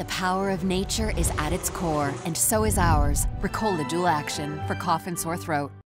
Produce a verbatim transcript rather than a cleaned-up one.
The power of nature is at its core, and so is ours. Ricola Dual Action for cough and sore throat.